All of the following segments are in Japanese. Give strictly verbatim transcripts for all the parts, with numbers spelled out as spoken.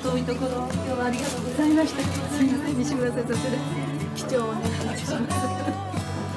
遠いところ、今日はありがとうございました。すみません、西村先生、それ貴重をお願いします。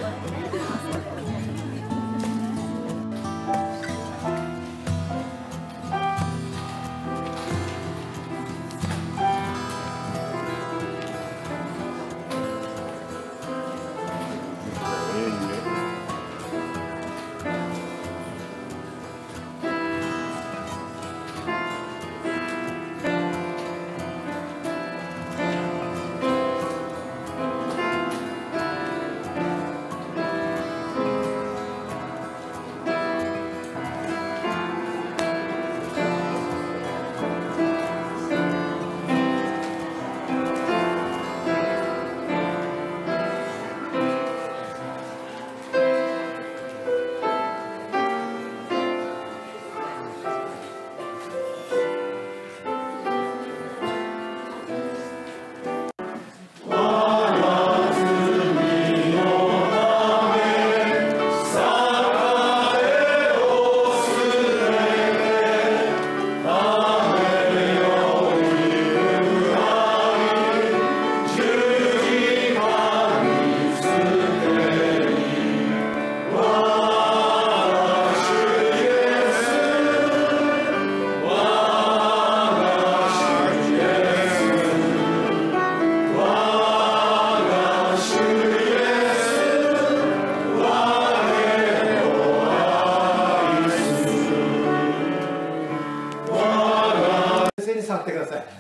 触ってください。はい。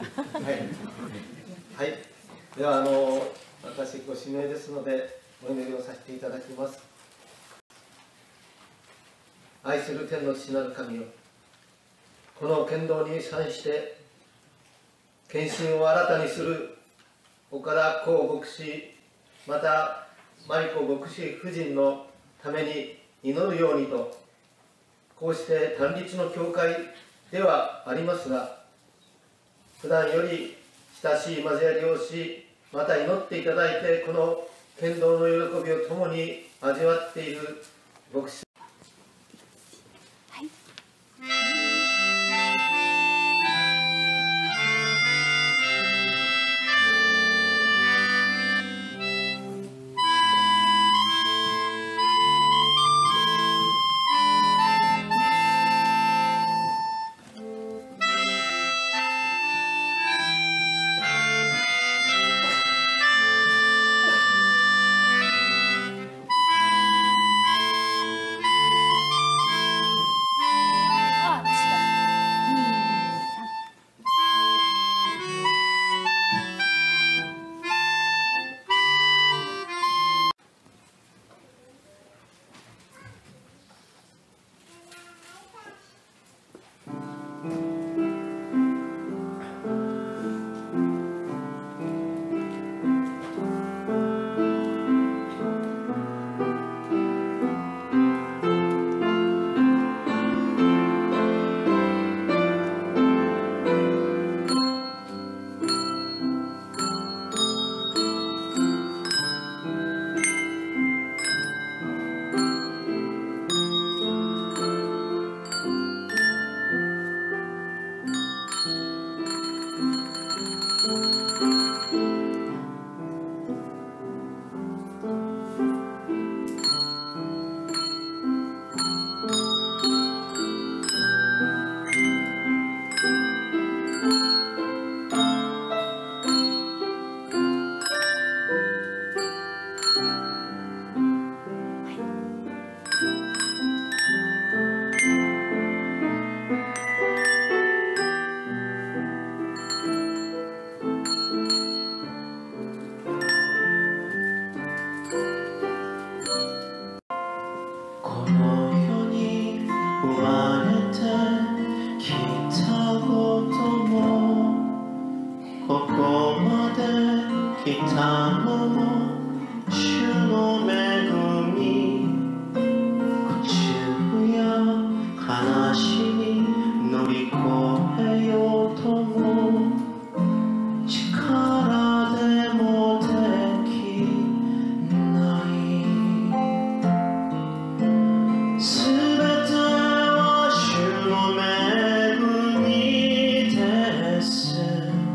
はい。ではあの私ご指名ですのでお祈りをさせていただきます。愛する天の父なる神よ、この剣道に際して献身を新たにする岡田公牧師、またマリコ牧師夫人のために祈るようにと、こうして単立の教会ではありますが、普段より親しい交わりをし、また祈っていただいて、この剣道の喜びを共に味わっている牧師。 すべては主の恵みです。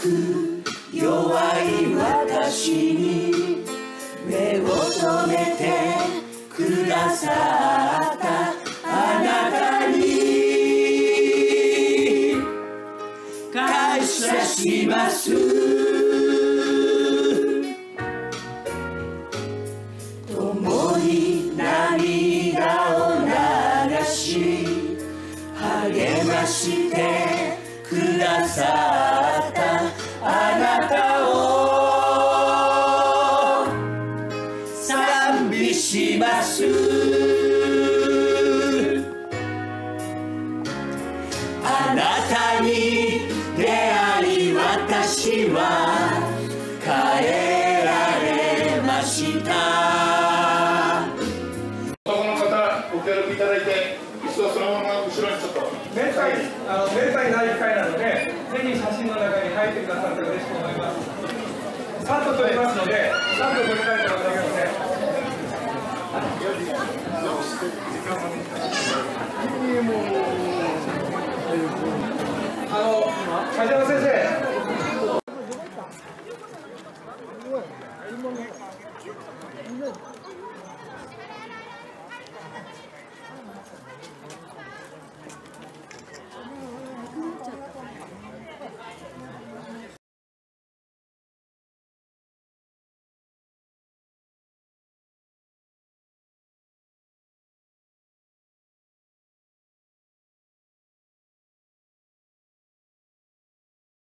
く弱い私に目を留めてくださったあなたに感謝します。共に涙を流し励ましてくださったあなたを賛美します。あなたに出会い私は変えられました。 この方ご協力いただいて一度そのまま後ろにちょっとめったにあのめったにない機会なので、ぜひ写真の中に入ってくださったら嬉しく思います。さっと撮りますので、さっと撮りたいと思いますね。あの梶山先生。